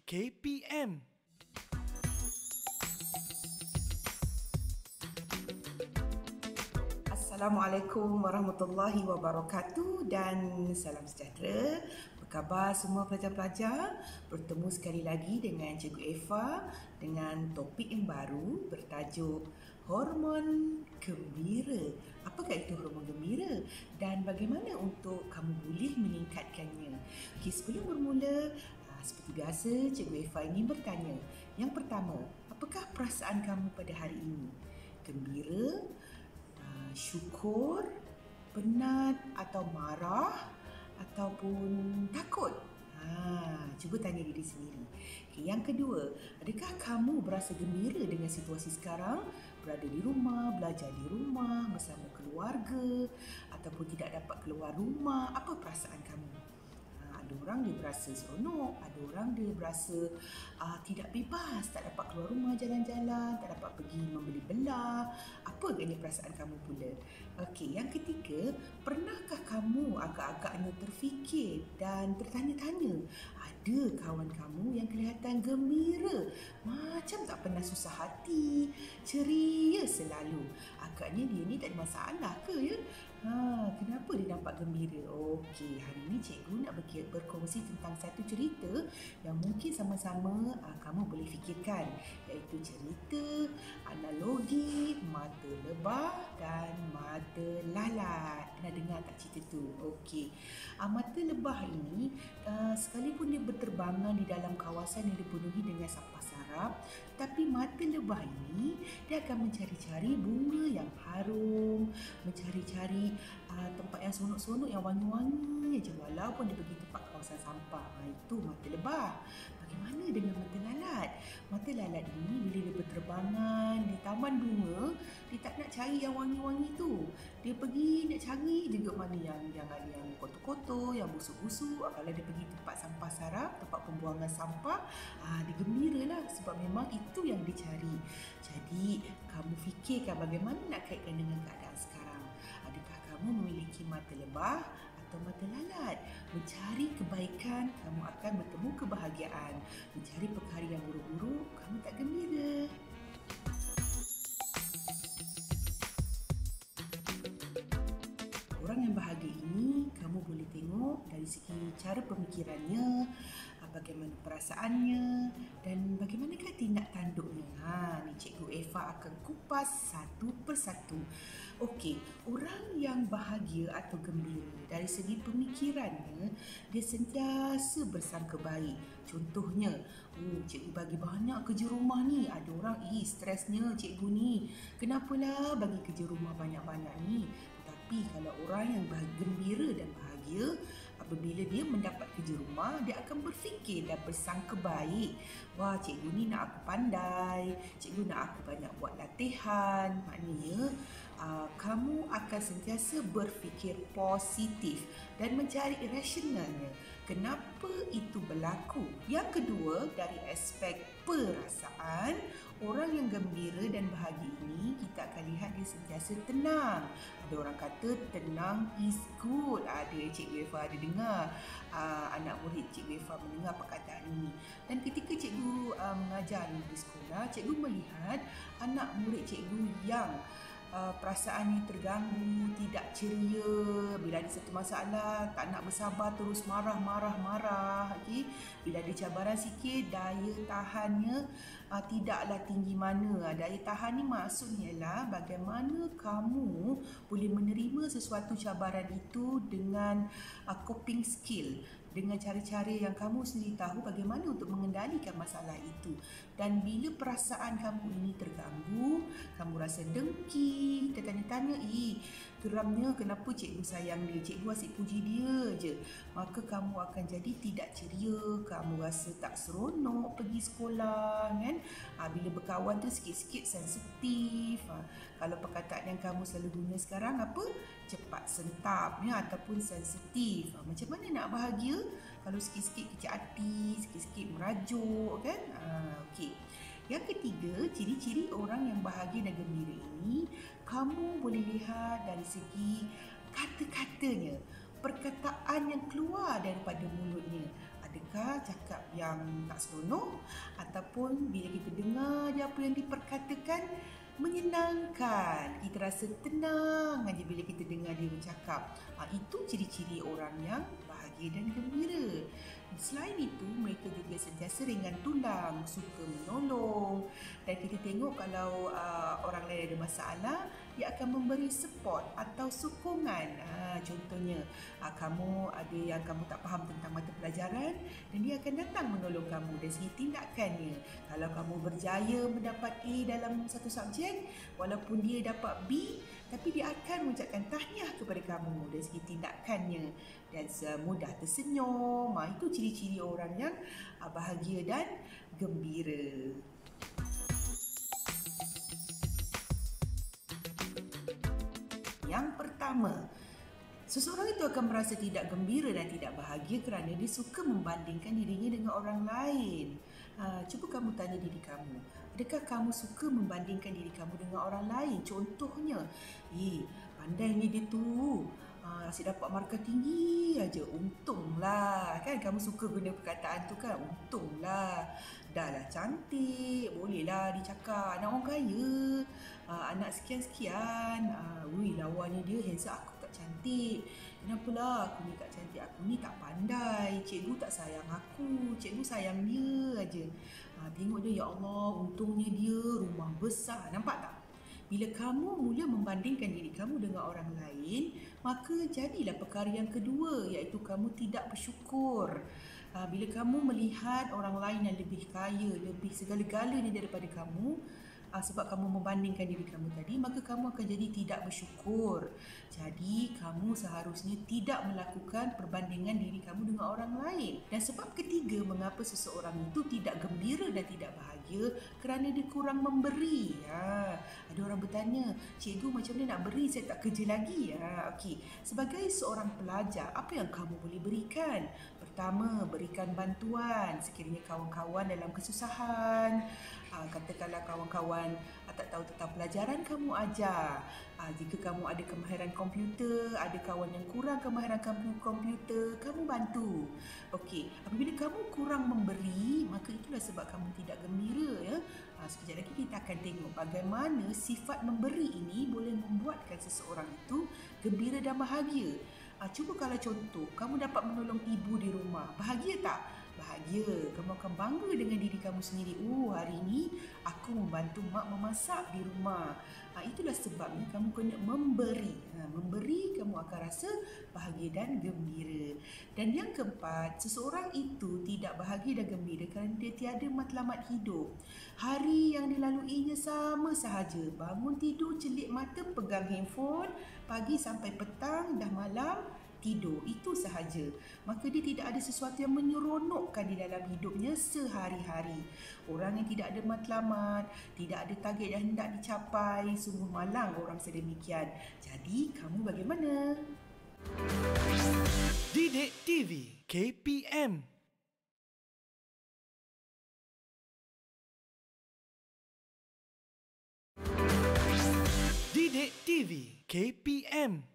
KPM. Assalamualaikum warahmatullahi wabarakatuh dan salam sejahtera. Apa khabar semua pelajar-pelajar? Bertemu sekali lagi dengan Cikgu Eva dengan topik yang baru bertajuk hormon gembira. Apakah itu hormon gembira dan bagaimana untuk kamu boleh meningkatkannya? Okey, sebelum bermula, seperti biasa, Cikgu Eva ini bertanya. Yang pertama, apakah perasaan kamu pada hari ini? Gembira, syukur, penat atau marah ataupun takut? Cuba tanya diri sendiri. Okay, yang kedua, adakah kamu berasa gembira dengan situasi sekarang? Berada di rumah, belajar di rumah, bersama keluarga ataupun tidak dapat keluar rumah? Apa perasaan kamu? Ada orang dia berasa seronok, ada orang dia berasa tidak bebas, tak dapat keluar rumah jalan-jalan, tak dapat pergi membeli belah. Apa agaknya perasaan kamu pula? Okey, yang ketiga, pernahkah kamu agak-agaknya terfikir dan tertanya-tanya, ada kawan kamu yang kelihatan gembira, macam tak pernah susah hati, ceria selalu. Agaknya dia ni tak ada masalah ke ya? Kenapa dia nampak gembira? Okey, hari ni cikgu nak berkongsi tentang satu cerita yang mungkin sama-sama kamu boleh fikirkan, iaitu cerita analogi mata lebah dan mata lalat. Pernah dengar tak cerita tu? Okey, mata lebah ini sekalipun dia berterbangan di dalam kawasan yang dipenuhi dengan sampah sarap, tapi mata lebah ini dia akan mencari-cari bunga yang harum, mencari-cari tempat yang seronok-seronok, yang wangi-wangi je walaupun dia pergi tempat kawasan sampah. Itu mata lebah. Bagaimana dengan mata lalat? Mata lalat ini bila dia berterbangan di taman bunga, dia tak nak cari yang wangi-wangi tu. Dia pergi nak cari juga mana yang kotor-kotor, yang busuk-busuk. Kalau dia pergi tempat sampah sarap, tempat pembuangan sampah, dia gembiralah sebab memang itu yang dia cari. Jadi, kamu fikirkan bagaimana nak kaitkan dengan keadaan sekarang. Adakah kamu memiliki mata lebah atau mata lalat? Mencari kebaikan, kamu akan bertemu kebahagiaan. Mencari perkara yang buruk-buruk, kamu tak gembira. Orang yang bahagia ini kamu boleh tengok dari segi cara pemikirannya, bagaimana perasaannya dan bagaimanakah tindak tanduknya. Ni Cikgu Eva akan kupas satu persatu. Okey, orang yang bahagia atau gembira dari segi pemikirannya, dia sentiasa bersangka baik. Contohnya, cikgu bagi banyak kerja rumah ni. Ada orang, stresnya cikgu ni. Kenapalah bagi kerja rumah banyak-banyak ni? Tapi kalau orang yang gembira dan bahagia, apabila dia mendapat kerja rumah, dia akan berfikir dan bersangka baik. Wah, cikgu ni nak aku pandai, cikgu nak aku banyak buat latihan. Maknanya, kamu akan sentiasa berfikir positif dan mencari rasionalnya. Kenapa itu berlaku? Yang kedua, dari aspek perasaan, orang yang gembira dan bahagia ini, kita akan lihat dia sentiasa tenang. Ada orang kata tenang is good. Ada Cikgu Eva ada dengar, anak murid Cikgu Eva mendengar perkataan ini. Dan ketika cikgu mengajar di sekolah, cikgu melihat anak murid cikgu yang perasaannya terganggu, tidak ceria, bila ada satu masalah tak nak bersabar, terus marah. Okay? Bila ada cabaran sikit, daya tahannya tidaklah tinggi mana. Daya tahan ni maksudnya ialah bagaimana kamu boleh menerima sesuatu cabaran itu dengan coping skill, dengan cara-cara yang kamu sendiri tahu bagaimana untuk mengendalikan masalah itu. Dan bila perasaan kamu ini terganggu, kamu rasa dengki, tertanya-tanya, geramnya kenapa cikgu sayang dia, cikgu asyik puji dia je, maka kamu akan jadi tidak ceria, kamu rasa tak seronok pergi sekolah kan. Bila berkawan tu sikit-sikit sensitif. Kalau perkataan yang kamu selalu guna sekarang apa? Cepat sentap ataupun sensitif. Macam mana nak bahagia kalau sikit-sikit kecil hati, sikit-sikit merajuk kan? Okey. Yang ketiga, ciri-ciri orang yang bahagia dan gembira ini kamu boleh lihat dari segi kata-katanya, perkataan yang keluar daripada mulutnya. Adakah adakah cakap yang tak seronok ataupun bila kita dengar je apa yang diperkatakan menyenangkan, kita rasa tenang aja bila kita dengar dia bercakap. Itu ciri-ciri orang yang bahagia dan gembira. Selain itu, mereka juga sentiasa ringan tulang, suka menolong, dan kita tengok kalau orang lain ada masalah, dia akan memberi support atau sokongan. Contohnya, kamu ada yang kamu tak faham tentang mata pelajaran dan dia akan datang menolong kamu dari segi tindakannya. Kalau kamu berjaya mendapat A dalam satu subjek, walaupun dia dapat B, tapi dia akan mengucapkan tahniah kepada kamu dari segi tindakannya dan mudah tersenyum. Itu ciri-ciri orang yang bahagia dan gembira. Yang pertama, seseorang itu akan merasa tidak gembira dan tidak bahagia kerana dia suka membandingkan dirinya dengan orang lain. Cuba kamu tanya diri kamu, adakah kamu suka membandingkan diri kamu dengan orang lain? Contohnya, pandainya dia tu, asyik dapat markah tinggi aja, untunglah. Kan kamu suka guna perkataan tu kan, untunglah. Dah lah cantik, bolehlah dicakap anak orang kaya, anak sekian-sekian. Lawannya dia handsome, aku tak cantik. Kenapalah aku ni tak cantik, aku ni tak pandai, cikgu tak sayang aku, cikgu sayang dia aja. Tengok dia, ya Allah, untungnya dia rumah besar. Nampak tak? Bila kamu mula membandingkan diri kamu dengan orang lain, maka jadilah perkara yang kedua, iaitu kamu tidak bersyukur. Bila kamu melihat orang lain yang lebih kaya, lebih segala-galanya daripada kamu, sebab kamu membandingkan diri kamu tadi, maka kamu akan jadi tidak bersyukur. Jadi kamu seharusnya tidak melakukan perbandingan diri kamu dengan orang lain. Dan sebab ketiga mengapa seseorang itu tidak gembira dan tidak bahagia, kerana dia kurang memberi. Ada orang bertanya, cikgu macam mana nak beri, saya tak kerja lagi. Okey, sebagai seorang pelajar, apa yang kamu boleh berikan? Pertama, berikan bantuan sekiranya kawan-kawan dalam kesusahan. Katakanlah kawan-kawan tak tahu tentang pelajaran, kamu ajar. Jika kamu ada kemahiran komputer, ada kawan yang kurang kemahiran komputer, kamu bantu. Okey, apabila kamu kurang memberi, maka itulah sebab kamu tidak gembira, ya. Sekejap lagi kita akan tengok bagaimana sifat memberi ini boleh membuatkan seseorang itu gembira dan bahagia. Cuba kalau contoh, kamu dapat menolong ibu di rumah, bahagia tak? Bahagia. Kamu akan bangga dengan diri kamu sendiri. Hari ini aku membantu mak memasak di rumah. Itulah sebabnya kamu kena memberi. Memberi, kamu akan rasa bahagia dan gembira. Dan yang keempat, seseorang itu tidak bahagia dan gembira kerana dia tiada matlamat hidup. Hari yang dilaluinya sama sahaja. Bangun tidur, celik mata, pegang handphone, pagi sampai petang, dah malam, tidur, itu sahaja. Maka dia tidak ada sesuatu yang menyeronokkan di dalam hidupnya sehari-hari. Orang yang tidak ada matlamat, tidak ada target yang hendak dicapai, sungguh malang orang sedemikian. Jadi, kamu bagaimana? Didik TV KPM. Didik TV KPM.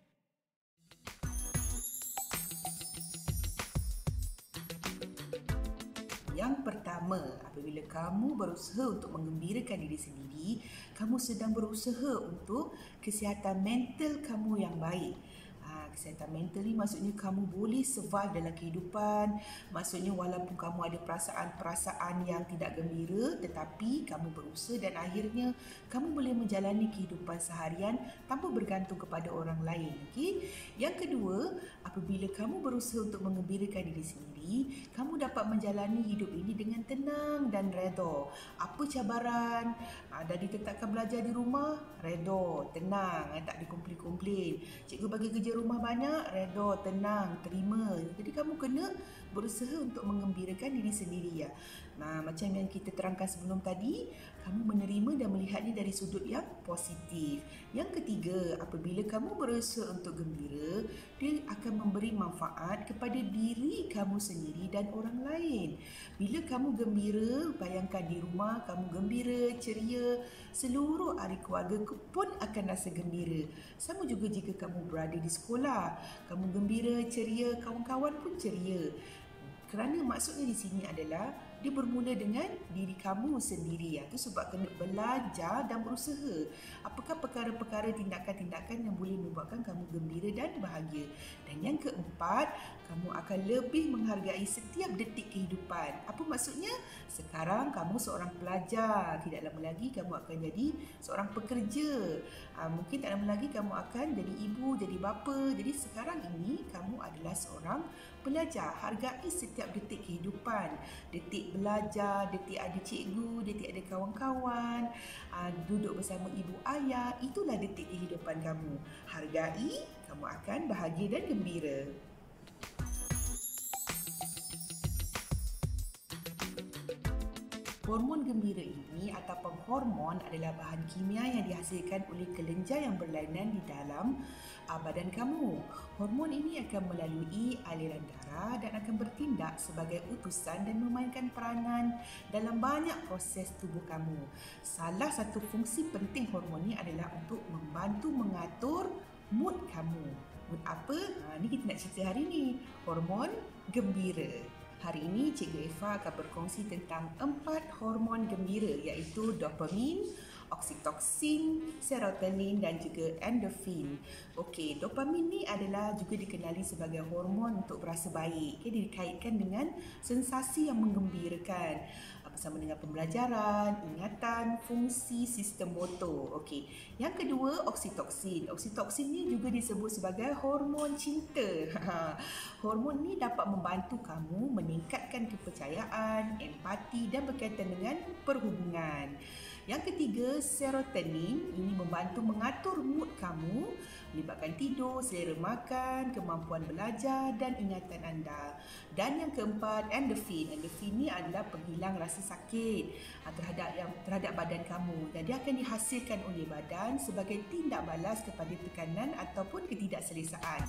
Yang pertama, apabila kamu berusaha untuk menggembirakan diri sendiri, kamu sedang berusaha untuk kesihatan mental kamu yang baik. Kesihatan mental ni maksudnya kamu boleh survive dalam kehidupan. Maksudnya walaupun kamu ada perasaan-perasaan yang tidak gembira, tetapi kamu berusaha dan akhirnya kamu boleh menjalani kehidupan seharian tanpa bergantung kepada orang lain. Okay? Yang kedua, apabila kamu berusaha untuk menggembirakan diri sendiri, kamu dapat menjalani hidup ini dengan tenang dan redha. Apa cabaran, dah ditetapkan belajar di rumah, redha, tenang, tak ada komplain-komplain. Cikgu bagi kerja rumah banyak, redha, tenang, terima. Jadi kamu kena berusaha untuk mengembirakan diri sendiri, ya. Macam yang kita terangkan sebelum tadi, kamu menerima dan melihatnya dari sudut yang positif. Yang ketiga, apabila kamu berusaha untuk gembira, dia akan memberi manfaat kepada diri kamu sendiri dan orang lain. Bila kamu gembira, bayangkan di rumah kamu gembira, ceria, seluruh ahli keluarga pun akan rasa gembira. Sama juga jika kamu berada di sekolah, kamu gembira, ceria, kawan-kawan pun ceria. Kerana maksudnya di sini adalah dia bermula dengan diri kamu sendiri. Itu sebab kena belajar dan berusaha. Apakah perkara-perkara tindakan-tindakan yang boleh membuatkan kamu gembira dan bahagia. Dan yang keempat, kamu akan lebih menghargai setiap detik kehidupan. Apa maksudnya? Sekarang kamu seorang pelajar. Tidak lama lagi kamu akan jadi seorang pekerja. Mungkin tak lama lagi kamu akan jadi ibu, jadi bapa. Jadi sekarang ini kamu adalah seorang pelajar. Hargai setiap detik kehidupan. Detik belajar, detik ada cikgu, detik ada kawan-kawan, duduk bersama ibu ayah. Itulah detik kehidupan kamu. Hargai, kamu akan bahagia dan gembira. Hormon gembira ini ataupun hormon adalah bahan kimia yang dihasilkan oleh kelenjar yang berlainan di dalam badan kamu. Hormon ini akan melalui aliran darah dan akan bertindak sebagai utusan dan memainkan peranan dalam banyak proses tubuh kamu. Salah satu fungsi penting hormon ini adalah untuk membantu mengatur mood kamu. Mood apa? Ini kita nak cerita hari ini. Hormon gembira. Hari ini Cikgu Eva akan berkongsi tentang 4 hormon gembira iaitu dopamin, oksitoksin, serotonin dan juga endorfin. Okey, dopamin ni adalah juga dikenali sebagai hormon untuk berasa baik. Dia dikaitkan dengan sensasi yang menggembirakan bersama dengan pembelajaran, ingatan, fungsi sistem motor. Okey. Yang kedua, oksitoksin. Oksitoksin ni juga disebut sebagai hormon cinta. Hormon ni dapat membantu kamu meningkatkan kepercayaan, empati dan berkaitan dengan perhubungan. Yang ketiga, serotonin. Ini membantu mengatur mood kamu, melibatkan tidur, selera makan, kemampuan belajar dan ingatan anda. Dan yang keempat, endorfin. Endorfin ni adalah penghilang rasa sakit terhadap badan kamu. Dan dia akan dihasilkan oleh badan sebagai tindak balas kepada tekanan ataupun ketidakselesaan.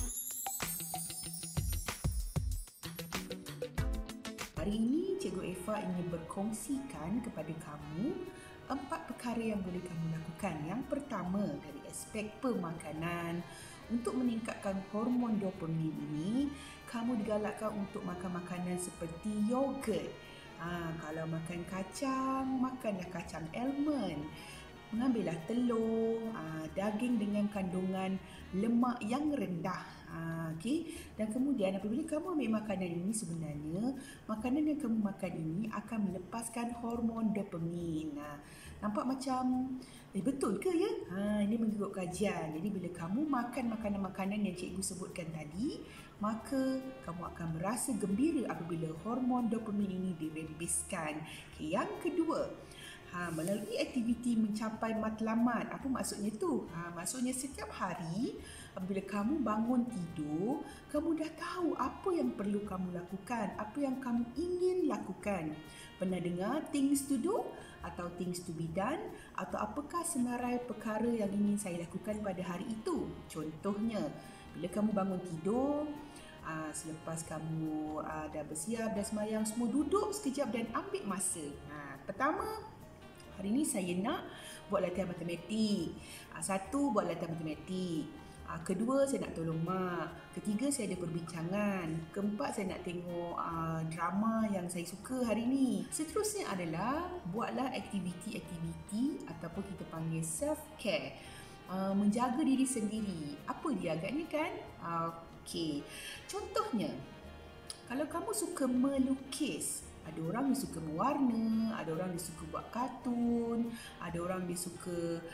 Hari ini Cikgu Eva ingin berkongsikan kepada kamu 4 perkara yang boleh kamu lakukan. Yang pertama, dari aspek pemakanan. Untuk meningkatkan hormon dopamin ini, kamu digalakkan untuk makan makanan seperti yogurt. Kalau makan kacang, makanlah kacang almond. Mengambillah telur, daging dengan kandungan lemak yang rendah. Okay? Dan kemudian apabila kamu ambil makanan ini, sebenarnya makanan yang kamu makan ini akan melepaskan hormon dopamin. Nampak macam betul ke ya? Ini mengikut kajian. Jadi bila kamu makan makanan-makanan yang cikgu sebutkan tadi, maka kamu akan merasa gembira apabila hormon dopamin ini dirembeskan. Okay, yang kedua, melalui aktiviti mencapai matlamat. Apa maksudnya tu? Maksudnya setiap hari apabila kamu bangun tidur, kamu dah tahu apa yang perlu kamu lakukan, apa yang kamu ingin lakukan. Pernah dengar things to do atau things to be done, atau apakah senarai perkara yang ingin saya lakukan pada hari itu? Contohnya, bila kamu bangun tidur, selepas kamu dah bersiap, dah semayang, semua duduk sekejap dan ambil masa. Pertama, hari ini saya nak buat latihan matematik. Satu, buat latihan matematik. Kedua, saya nak tolong mak. Ketiga, saya ada perbincangan. Keempat, saya nak tengok drama yang saya suka hari ini. Seterusnya adalah buatlah aktiviti-aktiviti ataupun kita panggil self-care. Menjaga diri sendiri. Apa dia agaknya kan? Okey. Contohnya, kalau kamu suka melukis, ada orang dia suka mewarna, ada orang dia suka buat kartun, ada orang dia suka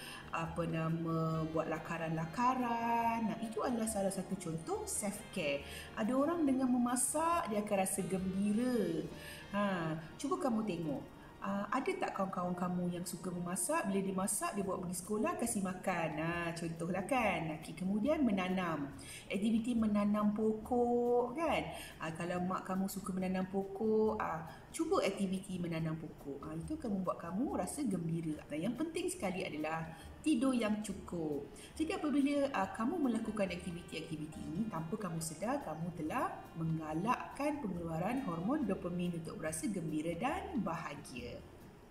buat lakaran-lakaran. Itu adalah salah satu contoh self-care. Ada orang dengan memasak, dia akan rasa gembira. Cuba kamu tengok. Ada tak kawan-kawan kamu yang suka memasak? Bila dia masak, dia bawa pergi sekolah, kasih makan. Contohlah kan. Kemudian menanam. Aktiviti menanam pokok kan. Kalau mak kamu suka menanam pokok, cuba aktiviti menanam pokok. Itu akan membuat kamu rasa gembira. Dan yang penting sekali adalah tidur yang cukup. Jadi apabila kamu melakukan aktiviti-aktiviti ini, tanpa kamu sedar, kamu telah menggalakkan pengeluaran hormon dopamin untuk berasa gembira dan bahagia.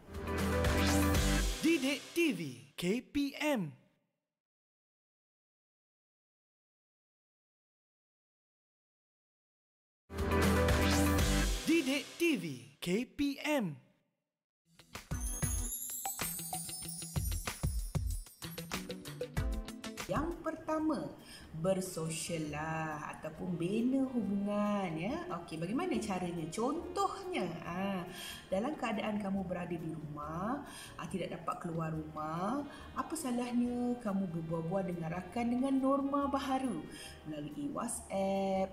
Didik TV KPM. KPM. Yang pertama, bersosial lah ataupun bina hubungan, ya. Okey, bagaimana caranya? Contohnya, dalam keadaan kamu berada di rumah, tidak dapat keluar rumah, apa salahnya kamu berbual-bual dengan rakan dengan norma baharu melalui WhatsApp,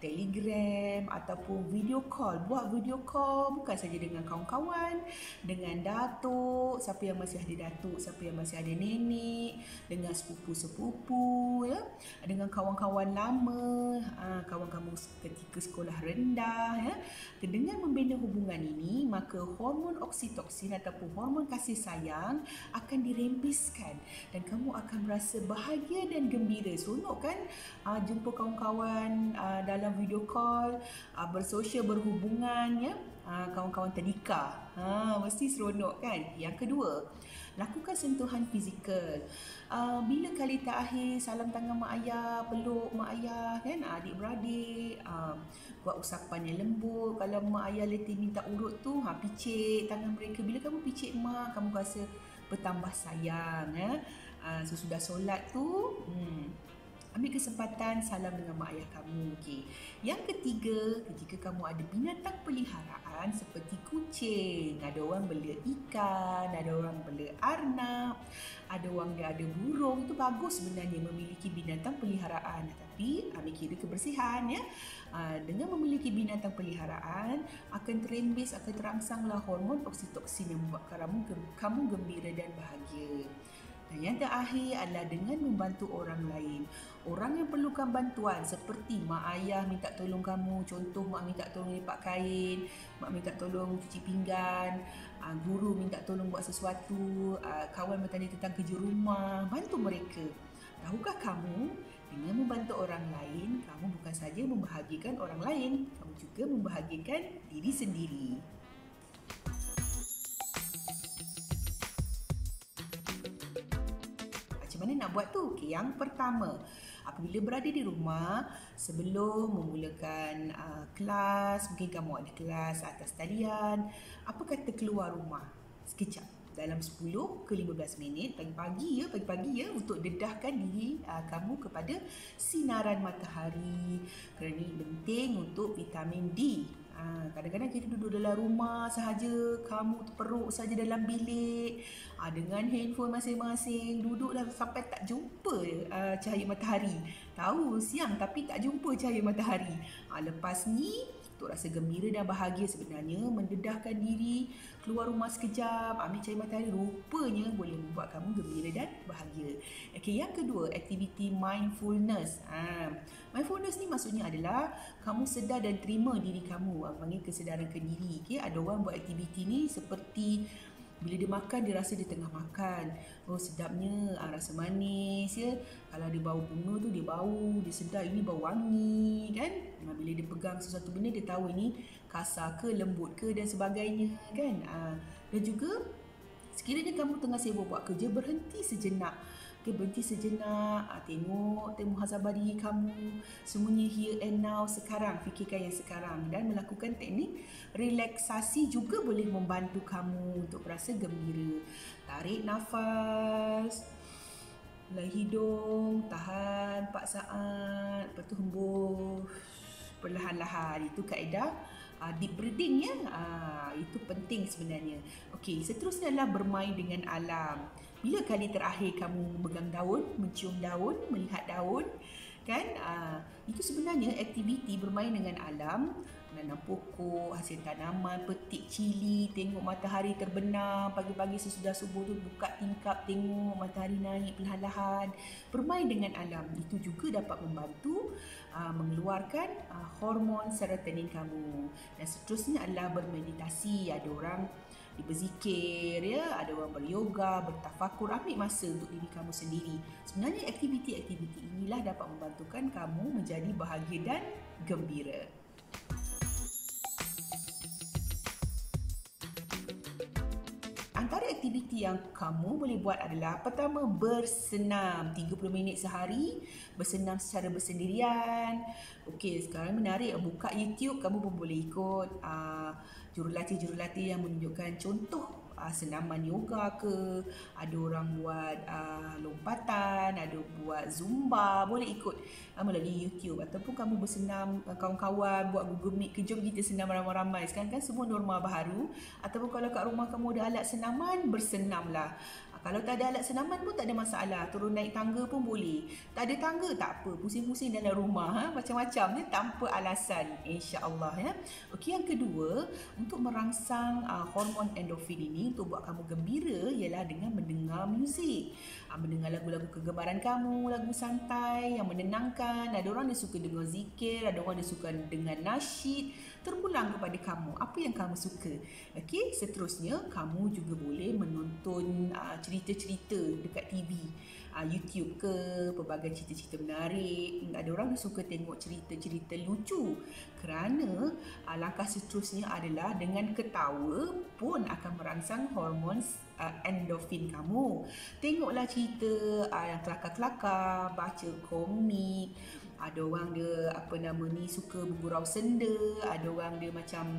Telegram ataupun video call. Buat video call bukan saja dengan kawan-kawan, dengan datuk, siapa yang masih ada datuk, siapa yang masih ada nenek, dengan sepupu-sepupu, ya, dengan kawan-kawan lama, kawan kamu ketika sekolah rendah, ya. Dengan membina hubungan ini, maka hormon oksitoksin ataupun hormon kasih sayang akan dirembeskan dan kamu akan merasa bahagia dan gembira. Seronok kan jumpa kawan-kawan dalam video call, bersosial, berhubungan, ya. Kawan-kawan tadika, mesti seronok kan. Yang kedua, lakukan sentuhan fizikal. Bila kali terakhir salam tangan mak ayah, peluk mak ayah, kan, adik-beradik, buat usapan yang lembut. Kalau mak ayah letih minta urut tu, picit tangan mereka. Bila kamu picit mak, kamu rasa bertambah sayang, ya. Sesudah solat tu, ambil kesempatan salam dengan mak ayah kamu. Okay. Yang ketiga, jika kamu ada binatang peliharaan seperti kucing, ada orang bela ikan, ada orang bela arnab, ada orang dia ada burung, itu bagus sebenarnya memiliki binatang peliharaan. Tapi ambil kira kebersihan, ya. Dengan memiliki binatang peliharaan akan terembes, akan terangsanglah hormon oksitoksin yang membuat kamu gembira dan bahagia. Dan yang terakhir adalah dengan membantu orang lain. Orang yang perlukan bantuan seperti mak ayah minta tolong kamu. Contoh, mak minta tolong lipat kain, mak minta tolong cuci pinggan, guru minta tolong buat sesuatu, kawan bertanya tentang kerja rumah. Bantu mereka. Tahukah kamu, dengan membantu orang lain, kamu bukan saja membahagiakan orang lain, kamu juga membahagiakan diri sendiri. Macam mana nak buat tu? Okay, yang pertama, apabila berada di rumah, sebelum memulakan kelas, mungkin kamu ada kelas atas talian, apa kata keluar rumah sekejap dalam 10 ke 15 minit pagi-pagi, ya, untuk dedahkan diri kamu kepada sinaran matahari, kerana ini penting untuk vitamin D. Kadang-kadang kita duduk dalam rumah sahaja, kamu terperuk saja dalam bilik, dengan handphone masing-masing, duduklah sampai tak jumpa cahaya matahari. Tahu siang tapi tak jumpa cahaya matahari. Lepas ni, untuk rasa gembira dan bahagia sebenarnya, mendedahkan diri, keluar rumah sekejap, ambil cahaya matahari, rupanya boleh membuat kamu gembira dan bahagia. Okay, yang kedua, aktiviti mindfulness. Mindfulness ni maksudnya adalah kamu sedar dan terima diri kamu, panggil kesedaran ke diri. Okay, ada orang buat aktiviti ni seperti bila dia makan, dia rasa dia tengah makan. Oh, sedapnya, rasa manis, ya. Kalau dia bau bunga tu, dia bau, dia sedar ini bau wangi, kan. Bila dia pegang sesuatu benda, dia tahu ini kasar ke, lembut ke dan sebagainya, kan. Dan juga, sekiranya kamu tengah sibuk buat kerja, berhenti sejenak. Berhenti sejenak, tengok muhasabah diri kamu, semuanya here and now, sekarang, fikirkan yang sekarang, dan melakukan teknik relaksasi juga boleh membantu kamu untuk berasa gembira. Tarik nafas melalui hidung, tahan 4 saat, lepas tu hembus perlahan-lahan. Itu kaedah deep breathing, ya. Itu penting sebenarnya. Okey, seterusnya adalah bermain dengan alam. Bila kali terakhir kamu memegang daun, mencium daun, melihat daun, kan? Itu sebenarnya aktiviti bermain dengan alam, menanam pokok, hasil tanaman, petik cili, tengok matahari terbenam pagi-pagi sesudah subuh tu, buka tingkap, tengok matahari naik perlahan-lahan. Bermain dengan alam itu juga dapat membantu mengeluarkan hormon serotonin kamu. Dan seterusnya adalah bermeditasi. Ada orang berzikir, ya, ada orang beryoga, bertafakur, ambil masa untuk diri kamu sendiri. Sebenarnya aktiviti-aktiviti inilah dapat membantukan kamu menjadi bahagia dan gembira. Antara aktiviti yang kamu boleh buat adalah pertama, bersenam 30 minit sehari, bersenam secara bersendirian. Okey, sekarang menarik, buka YouTube, kamu pun boleh ikut jurulatih-jurulatih yang menunjukkan contoh senaman yoga ke, ada orang buat lompatan, ada buat zumba, boleh ikut melalui YouTube. Ataupun kamu bersenam kawan-kawan, buat Google Meet, kejom kita senam ramai-ramai. Sekarang kan semua norma baharu. Ataupun kalau kat rumah kamu ada alat senaman, bersenamlah. Kalau tak ada alat senaman pun tak ada masalah. Turun naik tangga pun boleh. Tak ada tangga tak apa. Pusing-pusing dalam rumah. Macam-macam tanpa alasan. InsyaAllah. Okey, yang kedua, untuk merangsang hormon endorfin ini, untuk buat kamu gembira ialah dengan mendengar muzik. Mendengar lagu-lagu kegemaran kamu, lagu santai yang menenangkan. Ada orang dia suka dengar zikir, ada orang dia suka dengar nasyid. Terpulang kepada kamu, apa yang kamu suka. Okey, seterusnya kamu juga boleh menonton cerita-cerita dekat TV, YouTube ke, pelbagai cerita-cerita menarik. Ada orang dia suka tengok cerita-cerita lucu. Kerana langkah seterusnya adalah dengan ketawa pun akan merangsang hormon endorfin kamu. Tengoklah cerita yang kelakar-kelakar, baca komik. Ada orang dia suka bergurau senda, ada orang dia macam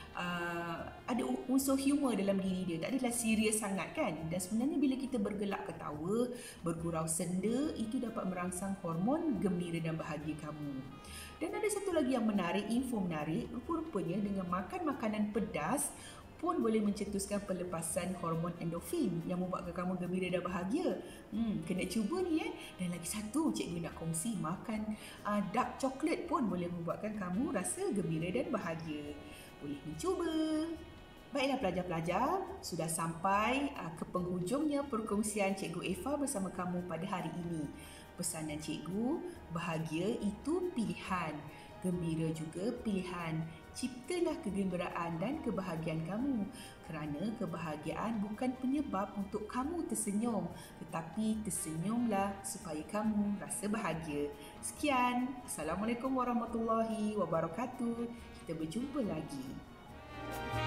ada unsur humor dalam diri dia, tak adalah serius sangat kan. Dan sebenarnya bila kita bergelak ketawa, bergurau senda, itu dapat merangsang hormon gembira dan bahagia kamu. Dan ada satu lagi yang menarik, info menarik, rupa-rupanya dengan makan makanan pedas pun boleh mencetuskan pelepasan hormon endorfin yang membuatkan kamu gembira dan bahagia. Kena cuba ni Dan lagi satu, cikgu nak kongsi, makan dark chocolate pun boleh membuatkan kamu rasa gembira dan bahagia. Boleh mencuba. Baiklah pelajar-pelajar, sudah sampai ke penghujungnya perkongsian Cikgu Eva bersama kamu pada hari ini. Pesanan cikgu, bahagia itu pilihan, gembira juga pilihan. Ciptalah kegembiraan dan kebahagiaan kamu, kerana kebahagiaan bukan penyebab untuk kamu tersenyum, tetapi tersenyumlah supaya kamu rasa bahagia. Sekian, Assalamualaikum warahmatullahi wabarakatuh. Kita berjumpa lagi.